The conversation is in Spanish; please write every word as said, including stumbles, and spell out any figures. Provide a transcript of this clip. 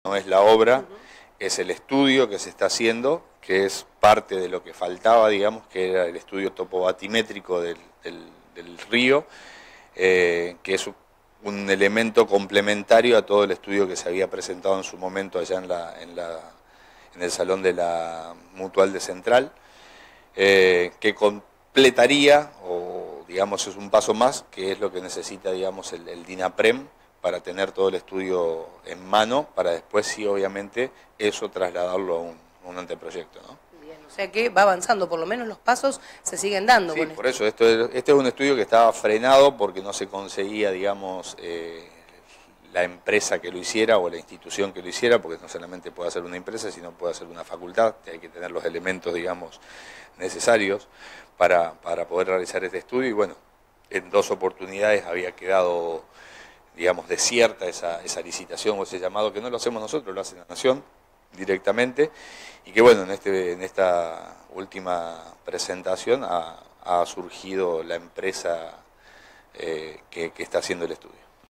no es la obra, es el estudio que se está haciendo, que es parte de lo que faltaba, digamos, que era el estudio topobatimétrico del, del, del río, eh, que es un elemento complementario a todo el estudio que se había presentado en su momento allá en, la, en, la, en el salón de la Mutual de Central, eh, que completaría, o digamos es un paso más, que es lo que necesita, digamos, el, el DINAPREM, para tener todo el estudio en mano, para después sí, obviamente, eso trasladarlo a un, un anteproyecto, ¿no? Bien, o sea que va avanzando, por lo menos los pasos se siguen dando. Sí, con por esto. eso, esto es, este es un estudio que estaba frenado porque no se conseguía, digamos, eh, la empresa que lo hiciera o la institución que lo hiciera, porque no solamente puede hacer una empresa, sino puede hacer una facultad, hay que tener los elementos, digamos, necesarios para, para poder realizar este estudio, y bueno, en dos oportunidades había quedado, digamos, desierta esa, esa licitación o ese llamado, que no lo hacemos nosotros, lo hace la Nación directamente, y que bueno, en, este, en esta última presentación ha, ha surgido la empresa eh, que, que está haciendo el estudio.